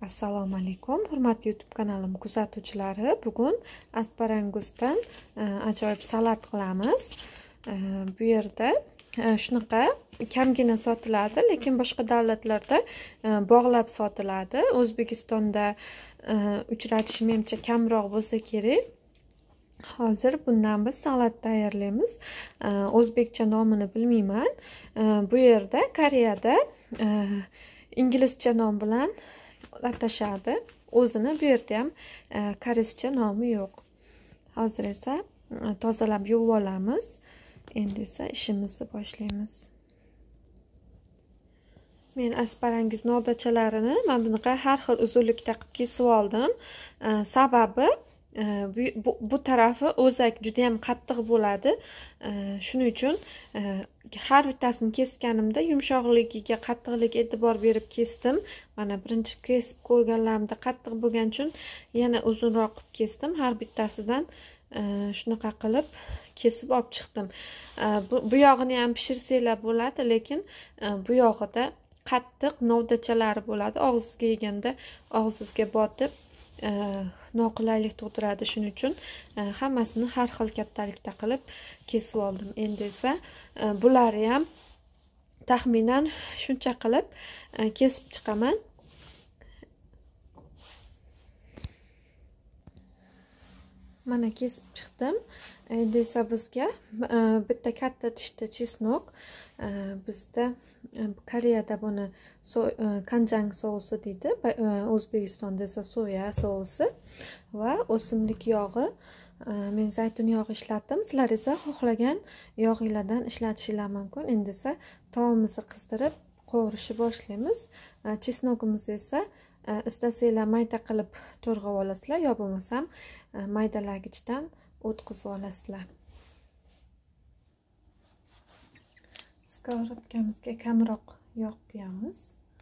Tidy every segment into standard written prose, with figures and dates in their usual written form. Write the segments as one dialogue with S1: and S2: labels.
S1: Assalomu alaykum, hurmatli YouTube kanalim kuzatuvchilari. Bugun asparagusdan ajoyib salat qilamiz. Bu yerda shunaqa kamgina sotiladi, lekin boshqa davlatlarda bog'lab sotiladi. O'zbekistonda uchratish menimcha kamroq bo'lsa kerak. Hozir bundan biz salat tayyorlaymiz. O'zbekcha nomini bilmayman. Bu yerda Koreyada inglizcha nom bilan atashadi. O'zini bu yerda ham koreyscha nomi yo'q. Hozir esa tozalab yuvib olamiz. Endi esa ishimizni boshlaymiz. Men asparagus novdachalarini mana bunaqa har xil uzunlikda qilib kesib oldim. Sababi bu tarafi o'zak juda ham qattiq bo'ladi. Shuning uchun har bittasini kesganimda yumshoqligiga qattiqlik e'tibor berib kesdim. Mana birinchi kesib ko'rganlarimda qattiq bo'lgani uchun yana uzunroq qilib kesdim. Har bittasidan shunaqa qilib kesib olib chiqdim. Bu yog'ini ham pishirsanglar bo'ladi, lekin bu yog'ida qattiq novdachalari bo'ladi. Og'zingizga yeganda og'zingizga botib noqulaylik tug'diradi. Shuning uchun hammasini har xil kattalikda qilib kesib oldim. Endi esa bularni ham taxminan shuncha qilib kesib chiqaman. Mana kesib chiqdim. Endi esa bizga bitta katta tishda chesnok, bizda Koreyada buni kanjang sousi deydi, O'zbekistonda esa soya sousi va o'simlik yog'i. Men zaytun yog'i ishlatdim. Sizlar esa xohlagan yog'inglardan ishlatishingiz mumkin. Endi esa taomimizni qizdirib qovurishni boshlaymiz. Chesnogimizni esa istasanglar mayda qilib to'rg'ab olasizlar, yo bo'lmasam maydalagichdan o'tkazib olasizlar. Skоворodkamizga kamroq yog' quyamiz.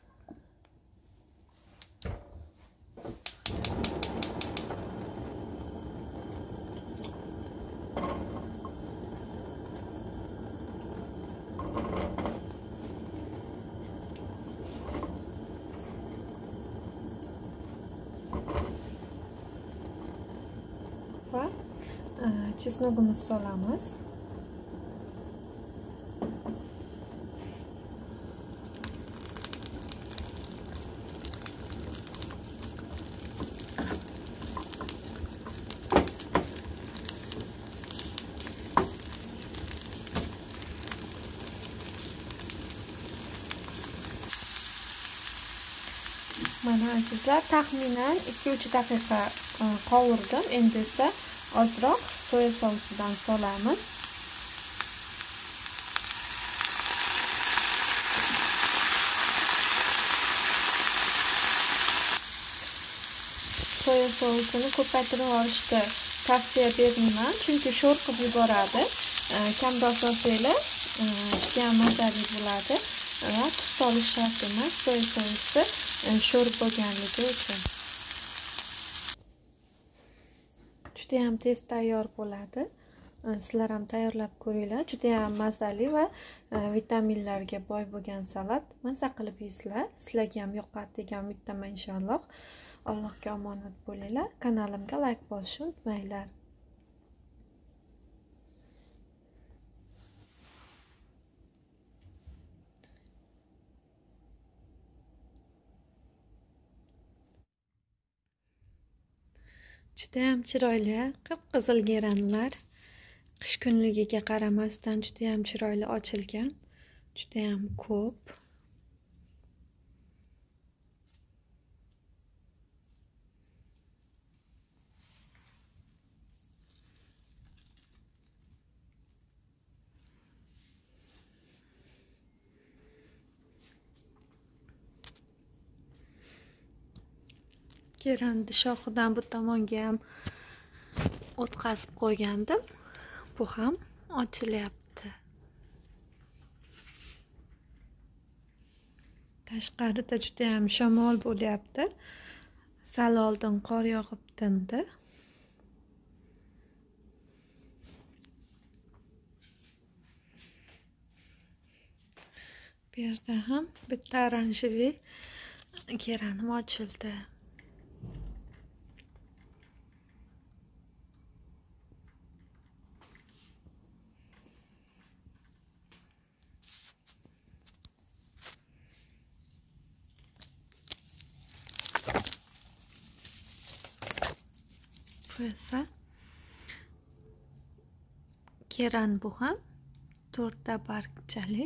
S1: Va chesnogimizni solamiz. Mana azizlar, taxminan 2-3 daqiqa qovurdim. Endi esa ozroq soya sousidan solamiz. Soya sousini ko'paytirib olishni tavsiya bermayman, chunki sho'r qilib yuboradi. Kamroq solsanglar juda ham mazali bo'ladi va tuz solish shart emas, soya sousi sho'r bo'lganligi uchun. Juda ham tez tayyor bo'ladi. Sizlar ham tayyorlab ko'ringlar. Juda ham mazali va vitaminlarga boy bo'lgan salat. Maza qilib yeysizlar. Sizlarga ham yoqadi degan umiddaman inshaalloh. Allohga omonat bo'linglar. Kanalimga like bosishni unutmanglar. Juda ham chiroyli, qip-qizil geranlar. Qish kunligiga qaramasdan juda ham chiroyli ochilgan. Juda ham ko'p. Geranni shoxidan bu tomonga ham o'tkazib qo'ygandim. Bu ham ochilyapti. Tashqarida juda ham shamol bo'lyapti. Sal oldin qor yog'ib tindi. Bu yerda ham bitta oranjeviy Keranim ochildi. Bu esa keran bu ham 4 ta bargchali.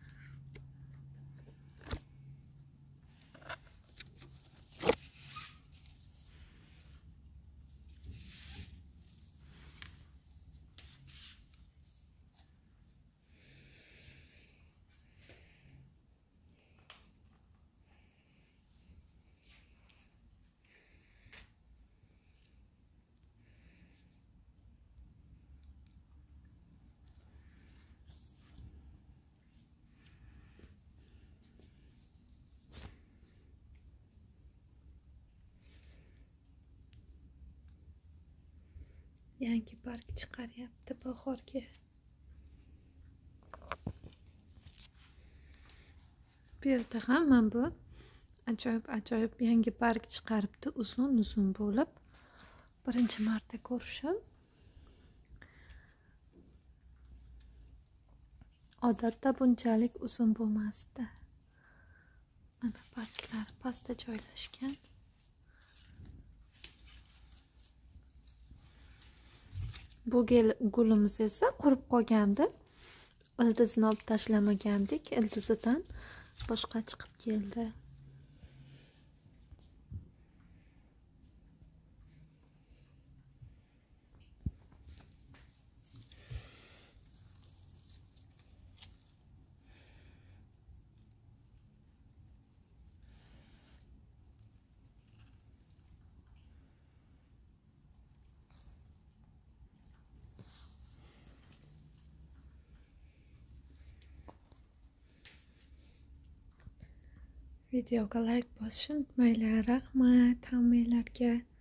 S1: Yangi barg chiqaryapti bahorga. Bu yerda ham mana bu ajoyib yangi barg chiqaribdi, uzun bo'lib. Birinchi marta ko'rishim. Odatda bunchalik uzun bo'lmasdi. Mana barglar pastda joylashgan. Bu gulimiz esa qurib qolgandi. Ildizni olib tashlamagandik. Ildizidan boshqa chiqib keldi. Videoga like bosishni unutmanglar. Rahmat hammalarga.